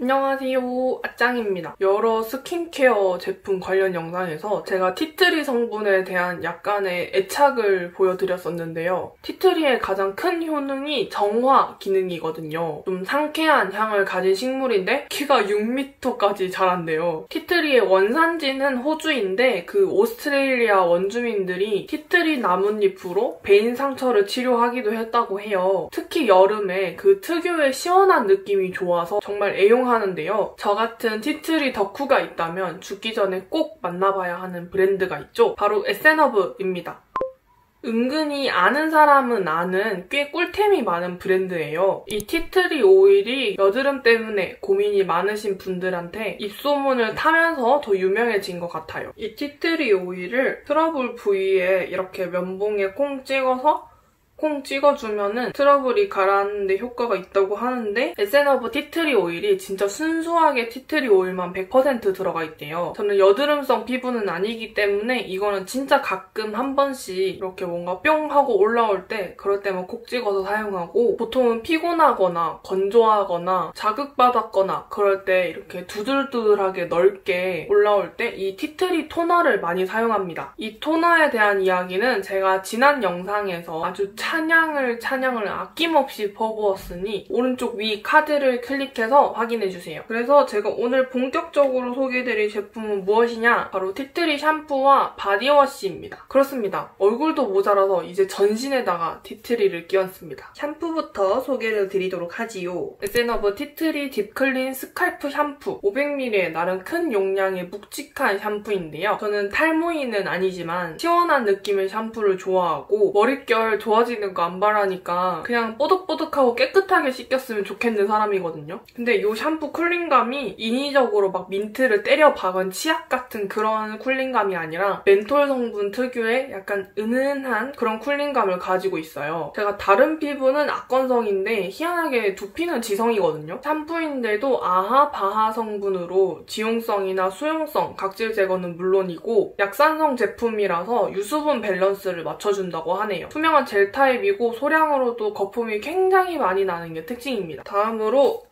안녕하세요, 아짱입니다. 여러 스킨케어 제품 관련 영상에서 제가 티트리 성분에 대한 약간의 애착을 보여드렸었는데요. 티트리의 가장 큰 효능이 정화 기능이거든요. 좀 상쾌한 향을 가진 식물인데 키가 6m까지 자란대요. 티트리의 원산지는 호주인데 그 오스트레일리아 원주민들이 티트리 나뭇잎으로 베인 상처를 치료하기도 했다고 해요. 특히 여름에 그 특유의 시원한 느낌이 좋아서 정말 애용하는데요. 저 같은 티트리 덕후가 있다면 죽기 전에 꼭 만나봐야 하는 브랜드가 있죠. 바로 에센어브입니다. 은근히 아는 사람은 아는 꽤 꿀템이 많은 브랜드예요. 이 티트리 오일이 여드름 때문에 고민이 많으신 분들한테 입소문을 타면서 더 유명해진 것 같아요. 이 티트리 오일을 트러블 부위에 이렇게 면봉에 콩 찍어주면은 트러블이 가라앉는데 효과가 있다고 하는데 에센어브 티트리 오일이 진짜 순수하게 티트리 오일만 100% 들어가 있대요. 저는 여드름성 피부는 아니기 때문에 이거는 진짜 가끔 한 번씩 이렇게 뭔가 뿅 하고 올라올 때 그럴 때만 콕 찍어서 사용하고 보통은 피곤하거나 건조하거나 자극받았거나 그럴 때 이렇게 두들두들하게 넓게 올라올 때 이 티트리 토너를 많이 사용합니다. 이 토너에 대한 이야기는 제가 지난 영상에서 아주 찬양을 아낌없이 퍼부었으니 오른쪽 위 카드를 클릭해서 확인해주세요. 그래서 제가 오늘 본격적으로 소개해드릴 제품은 무엇이냐? 바로 티트리 샴푸와 바디워시입니다. 그렇습니다. 얼굴도 모자라서 이제 전신에다가 티트리를 끼얹습니다. 샴푸부터 소개를 드리도록 하지요. 에센어브 티트리 딥클린 스칼프 샴푸 500ml의 나름 큰 용량의 묵직한 샴푸인데요. 저는 탈모인은 아니지만 시원한 느낌의 샴푸를 좋아하고 머릿결 좋아지는 거 안 바라니까 그냥 뽀득뽀득하고 깨끗하게 씻겼으면 좋겠는 사람이거든요. 근데 이 샴푸 쿨링감이 인위적으로 막 민트를 때려 박은 치약 같은 그런 쿨링감이 아니라 멘톨 성분 특유의 약간 은은한 그런 쿨링감을 가지고 있어요. 제가 다른 피부는 악건성인데 희한하게 두피는 지성이거든요. 샴푸인데도 아하, 바하 성분으로 지용성이나 수용성, 각질 제거는 물론이고 약산성 제품이라서 유수분 밸런스를 맞춰준다고 하네요. 투명한 젤 타입이고 소량으로도 거품이 굉장히 많이 나는 게 특징입니다. 다음으로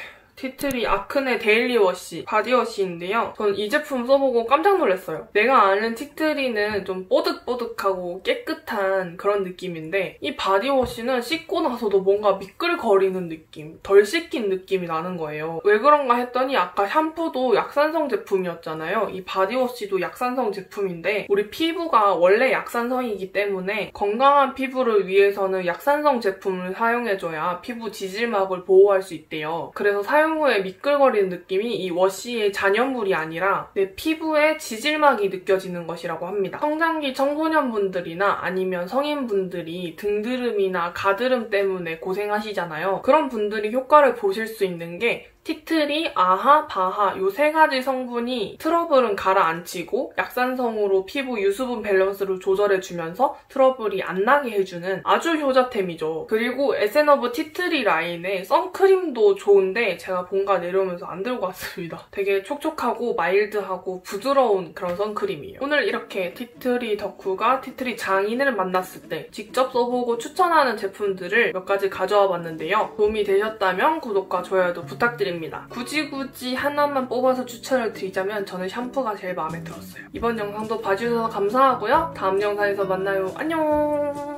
티트리 아크네 데일리 워시 바디워시인데요. 저는 이 제품 써보고 깜짝 놀랐어요. 내가 아는 티트리는 좀 뽀득뽀득하고 깨끗한 그런 느낌인데 이 바디워시는 씻고 나서도 뭔가 미끌거리는 느낌, 덜 씻긴 느낌이 나는 거예요. 왜 그런가 했더니 아까 샴푸도 약산성 제품이었잖아요. 이 바디워시도 약산성 제품인데 우리 피부가 원래 약산성이기 때문에 건강한 피부를 위해서는 약산성 제품을 사용해줘야 피부 지질막을 보호할 수 있대요. 그래서 사용 후에 미끌거리는 느낌이 이 워시의 잔여물이 아니라 내 피부에 지질막이 느껴지는 것이라고 합니다. 성장기 청소년분들이나 아니면 성인분들이 등드름이나 가드름 때문에 고생하시잖아요. 그런 분들이 효과를 보실 수 있는 게 티트리, 아하, 바하 이 세 가지 성분이 트러블은 가라앉히고 약산성으로 피부 유수분 밸런스를 조절해주면서 트러블이 안 나게 해주는 아주 효자템이죠. 그리고 에센어브 티트리 라인의 선크림도 좋은데 제가 본가 내려오면서 안 들고 왔습니다. 되게 촉촉하고 마일드하고 부드러운 그런 선크림이에요. 오늘 이렇게 티트리 덕후가 티트리 장인을 만났을 때 직접 써보고 추천하는 제품들을 몇 가지 가져와 봤는데요. 도움이 되셨다면 구독과 좋아요도 부탁드립니다. 굳이 하나만 뽑아서 추천을 드리자면 저는 샴푸가 제일 마음에 들었어요. 이번 영상도 봐주셔서 감사하고요. 다음 영상에서 만나요. 안녕!